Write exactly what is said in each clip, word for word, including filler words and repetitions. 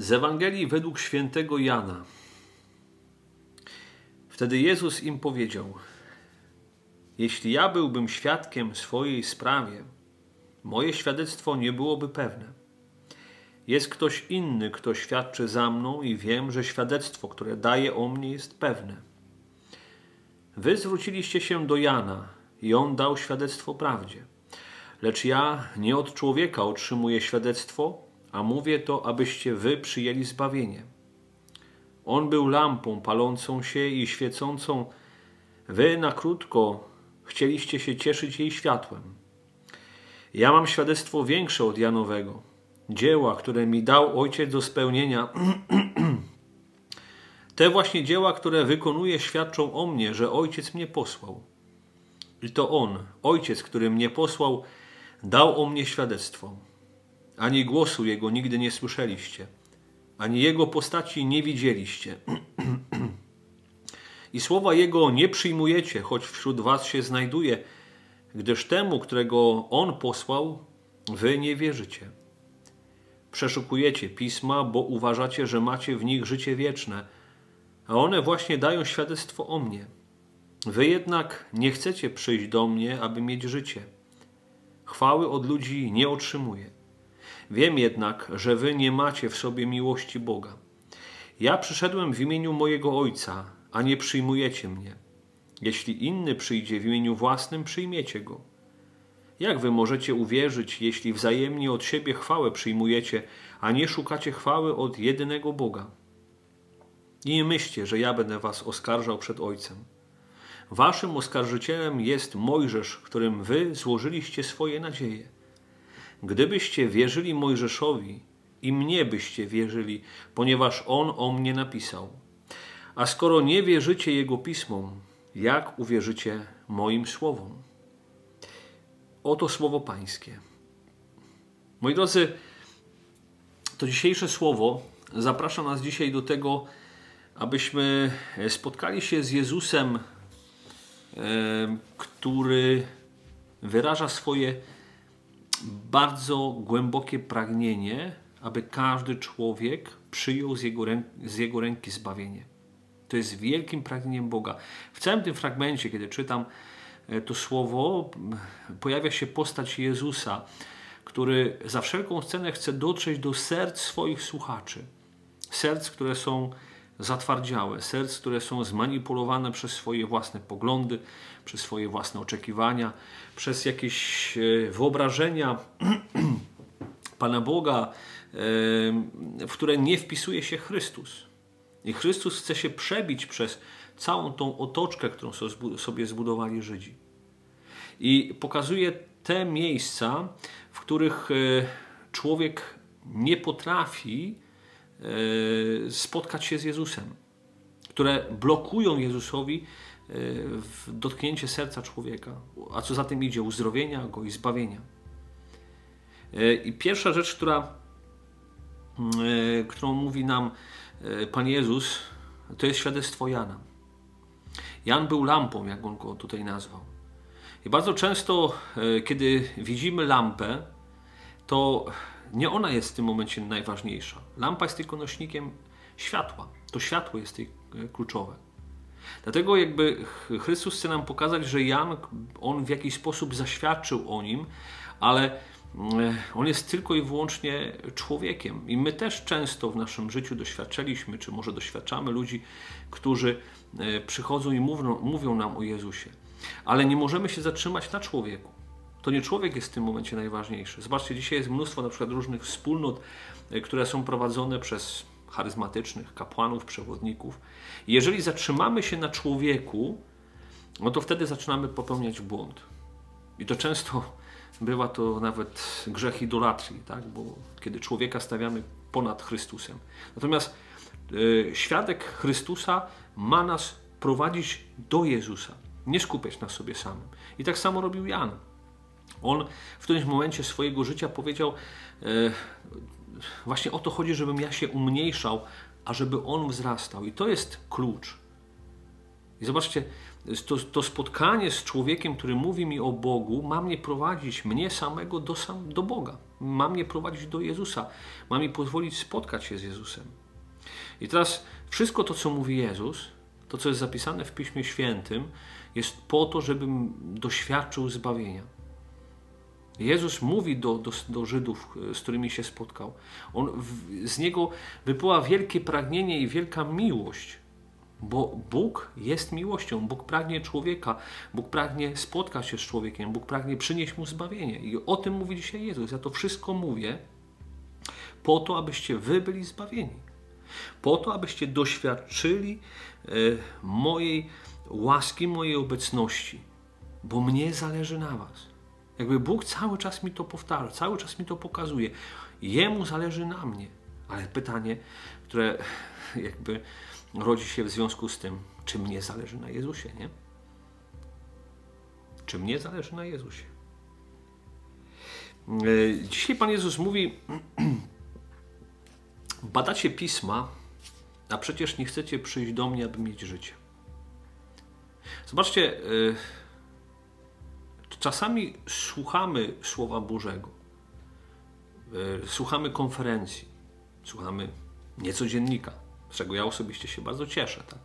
Z Ewangelii według świętego Jana. Wtedy Jezus im powiedział: jeśli ja byłbym świadkiem swojej sprawie, moje świadectwo nie byłoby pewne. Jest ktoś inny, kto świadczy za mną i wiem, że świadectwo, które daje o mnie, jest pewne. Wy zwróciliście się do Jana i on dał świadectwo prawdzie. Lecz ja nie od człowieka otrzymuję świadectwo, a mówię to, abyście wy przyjęli zbawienie. On był lampą palącą się i świecącą. Wy na krótko chcieliście się cieszyć jej światłem. Ja mam świadectwo większe od Janowego. Dzieła, które mi dał Ojciec do spełnienia. Te właśnie dzieła, które wykonuję, świadczą o mnie, że Ojciec mnie posłał. I to On, Ojciec, który mnie posłał, dał o mnie świadectwo. Ani głosu Jego nigdy nie słyszeliście, ani Jego postaci nie widzieliście. I słowa Jego nie przyjmujecie, choć wśród was się znajduje, gdyż temu, którego On posłał, wy nie wierzycie. Przeszukujecie Pisma, bo uważacie, że macie w nich życie wieczne, a one właśnie dają świadectwo o mnie. Wy jednak nie chcecie przyjść do mnie, aby mieć życie. Chwały od ludzi nie otrzymuję. Wiem jednak, że wy nie macie w sobie miłości Boga. Ja przyszedłem w imieniu mojego Ojca, a nie przyjmujecie mnie. Jeśli inny przyjdzie w imieniu własnym, przyjmiecie go. Jak wy możecie uwierzyć, jeśli wzajemnie od siebie chwałę przyjmujecie, a nie szukacie chwały od jedynego Boga? I nie myślcie, że ja będę was oskarżał przed Ojcem. Waszym oskarżycielem jest Mojżesz, w którym wy złożyliście swoje nadzieje. Gdybyście wierzyli Mojżeszowi, i mnie byście wierzyli, ponieważ on o mnie napisał. A skoro nie wierzycie jego pismom, jak uwierzycie moim słowom? Oto słowo Pańskie. Moi drodzy, to dzisiejsze słowo zaprasza nas dzisiaj do tego, abyśmy spotkali się z Jezusem, który wyraża swoje bardzo głębokie pragnienie, aby każdy człowiek przyjął z jego, ręki, z jego ręki zbawienie. To jest wielkim pragnieniem Boga. W całym tym fragmencie, kiedy czytam to słowo, pojawia się postać Jezusa, który za wszelką cenę chce dotrzeć do serc swoich słuchaczy. Serc, które są zatwardziałe, serc, które są zmanipulowane przez swoje własne poglądy, przez swoje własne oczekiwania, przez jakieś wyobrażenia Pana Boga, w które nie wpisuje się Chrystus. I Chrystus chce się przebić przez całą tą otoczkę, którą sobie zbudowali Żydzi. I pokazuje te miejsca, w których człowiek nie potrafi spotkać się z Jezusem, które blokują Jezusowi dotknięcie serca człowieka, a co za tym idzie, uzdrowienia go i zbawienia. I pierwsza rzecz, która, którą mówi nam Pan Jezus, to jest świadectwo Jana. Jan był lampą, jak on go tutaj nazwał. I bardzo często, kiedy widzimy lampę, to nie ona jest w tym momencie najważniejsza. Lampa jest tylko nośnikiem światła. To światło jest tej kluczowe. Dlatego jakby Chrystus chce nam pokazać, że Jan, on w jakiś sposób zaświadczył o nim, ale on jest tylko i wyłącznie człowiekiem. I my też często w naszym życiu doświadczyliśmy, czy może doświadczamy ludzi, którzy przychodzą i mówią, mówią nam o Jezusie. Ale nie możemy się zatrzymać na człowieku. To nie człowiek jest w tym momencie najważniejszy. Zobaczcie, dzisiaj jest mnóstwo na przykład różnych wspólnot, które są prowadzone przez charyzmatycznych kapłanów, przewodników. I jeżeli zatrzymamy się na człowieku, no to wtedy zaczynamy popełniać błąd. I to często bywa to nawet grzech idolatrii, tak? Bo kiedy człowieka stawiamy ponad Chrystusem. Natomiast yy, świadek Chrystusa ma nas prowadzić do Jezusa, nie skupiać na sobie samym. I tak samo robił Jan. On w którymś momencie swojego życia powiedział, yy, właśnie o to chodzi, żebym ja się umniejszał, a żeby on wzrastał. I to jest klucz. I zobaczcie, to, to spotkanie z człowiekiem, który mówi mi o Bogu, ma mnie prowadzić, mnie samego, do, sam, do Boga. Ma mnie prowadzić do Jezusa. Ma mi pozwolić spotkać się z Jezusem. I teraz wszystko to, co mówi Jezus, to, co jest zapisane w Piśmie Świętym, jest po to, żebym doświadczył zbawienia. Jezus mówi do, do, do Żydów, z którymi się spotkał. On, w, z niego wypływa wielkie pragnienie i wielka miłość, bo Bóg jest miłością. Bóg pragnie człowieka, Bóg pragnie spotkać się z człowiekiem, Bóg pragnie przynieść mu zbawienie. I o tym mówi dzisiaj Jezus. Ja to wszystko mówię po to, abyście wy byli zbawieni. Po to, abyście doświadczyli e, mojej łaski, mojej obecności, bo mnie zależy na was. Jakby Bóg cały czas mi to powtarza, cały czas mi to pokazuje. Jemu zależy na mnie. Ale pytanie, które jakby rodzi się w związku z tym, czy mnie zależy na Jezusie, nie? Czy mnie zależy na Jezusie? Dzisiaj Pan Jezus mówi, badacie Pisma, a przecież nie chcecie przyjść do mnie, aby mieć życie. Zobaczcie, czasami słuchamy Słowa Bożego, słuchamy konferencji, słuchamy niecodziennika, z czego ja osobiście się bardzo cieszę. Tak?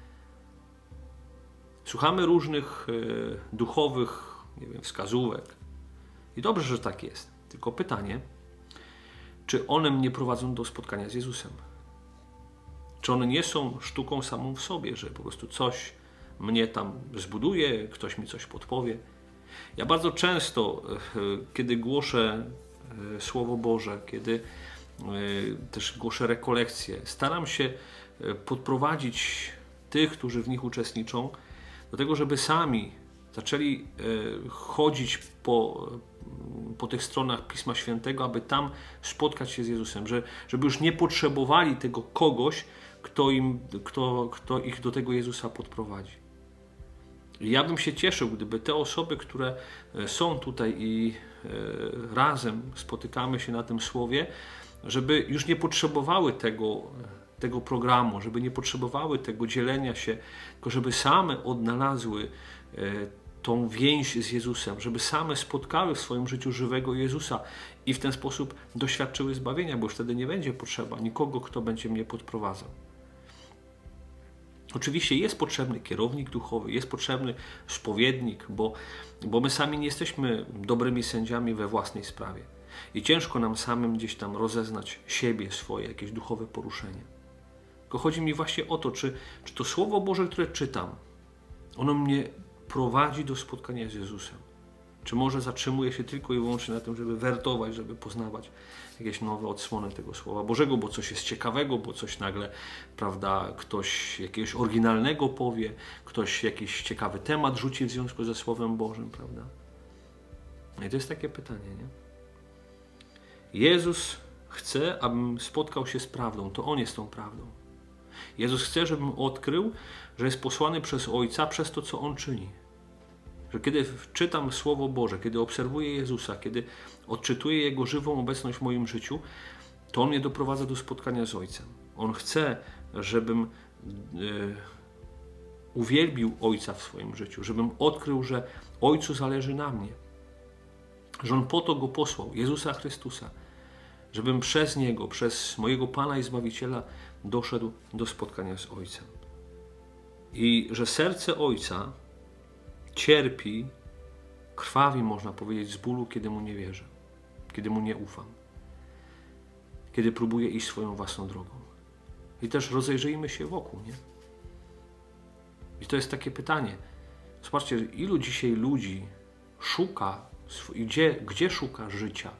Słuchamy różnych e, duchowych, nie wiem, wskazówek i dobrze, że tak jest. Tylko pytanie, czy one mnie prowadzą do spotkania z Jezusem? Czy one nie są sztuką samą w sobie, że po prostu coś mnie tam zbuduje, ktoś mi coś podpowie? Ja bardzo często, kiedy głoszę Słowo Boże, kiedy też głoszę rekolekcje, staram się podprowadzić tych, którzy w nich uczestniczą, do tego, żeby sami zaczęli chodzić po, po tych stronach Pisma Świętego, aby tam spotkać się z Jezusem, że, żeby już nie potrzebowali tego kogoś, kto, im, kto, kto ich do tego Jezusa podprowadzi. Ja bym się cieszył, gdyby te osoby, które są tutaj i razem spotykamy się na tym słowie, żeby już nie potrzebowały tego, tego programu, żeby nie potrzebowały tego dzielenia się, tylko żeby same odnalazły tą więź z Jezusem, żeby same spotkały w swoim życiu żywego Jezusa i w ten sposób doświadczyły zbawienia, bo już wtedy nie będzie potrzeba nikogo, kto będzie mnie podprowadzał. Oczywiście jest potrzebny kierownik duchowy, jest potrzebny spowiednik, bo, bo my sami nie jesteśmy dobrymi sędziami we własnej sprawie. I ciężko nam samym gdzieś tam rozeznać siebie, swoje jakieś duchowe poruszenie. Tylko chodzi mi właśnie o to, czy, czy to Słowo Boże, które czytam, ono mnie prowadzi do spotkania z Jezusem. Czy może zatrzymuje się tylko i wyłącznie na tym, żeby wertować, żeby poznawać jakieś nowe odsłony tego Słowa Bożego, bo coś jest ciekawego, bo coś nagle, prawda, ktoś jakiegoś oryginalnego powie, ktoś jakiś ciekawy temat rzuci w związku ze Słowem Bożym, prawda? No i to jest takie pytanie, nie? Jezus chce, abym spotkał się z prawdą. To On jest tą prawdą. Jezus chce, żebym odkrył, że jest posłany przez Ojca przez to, co On czyni. Że kiedy czytam Słowo Boże, kiedy obserwuję Jezusa, kiedy odczytuję Jego żywą obecność w moim życiu, to On mnie doprowadza do spotkania z Ojcem. On chce, żebym yy, uwielbił Ojca w swoim życiu, żebym odkrył, że Ojcu zależy na mnie. Że On po to Go posłał, Jezusa Chrystusa, żebym przez Niego, przez mojego Pana i Zbawiciela doszedł do spotkania z Ojcem. I że serce Ojca cierpi, krwawi, można powiedzieć, z bólu, kiedy Mu nie wierzę, kiedy Mu nie ufam, kiedy próbuję iść swoją własną drogą. I też rozejrzyjmy się wokół, nie? I to jest takie pytanie. Zobaczcie, ilu dzisiaj ludzi szuka, gdzie, gdzie szuka życia?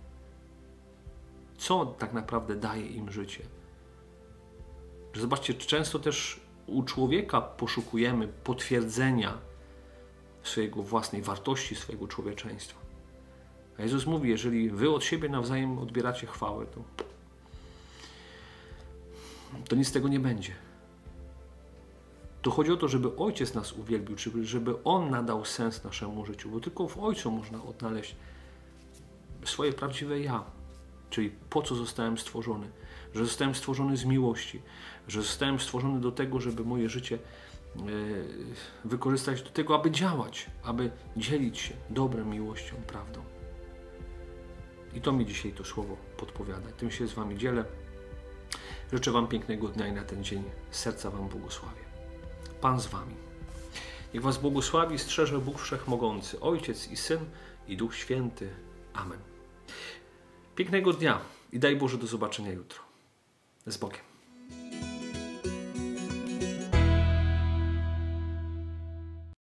Co tak naprawdę daje im życie? Zobaczcie, często też u człowieka poszukujemy potwierdzenia swojego własnej wartości, swojego człowieczeństwa. A Jezus mówi, jeżeli wy od siebie nawzajem odbieracie chwałę, to, to nic z tego nie będzie. To chodzi o to, żeby Ojciec nas uwielbił, żeby On nadał sens naszemu życiu, bo tylko w Ojcu można odnaleźć swoje prawdziwe ja, czyli po co zostałem stworzony, że zostałem stworzony z miłości, że zostałem stworzony do tego, żeby moje życie wykorzystać do tego, aby działać, aby dzielić się dobrem, miłością, prawdą. I to mi dzisiaj to słowo podpowiada. Tym się z wami dzielę. Życzę wam pięknego dnia i na ten dzień z serca wam błogosławię. Pan z wami. Niech was błogosławi, strzeże Bóg Wszechmogący, Ojciec i Syn i Duch Święty. Amen. Pięknego dnia i daj Boże do zobaczenia jutro. Z Bogiem.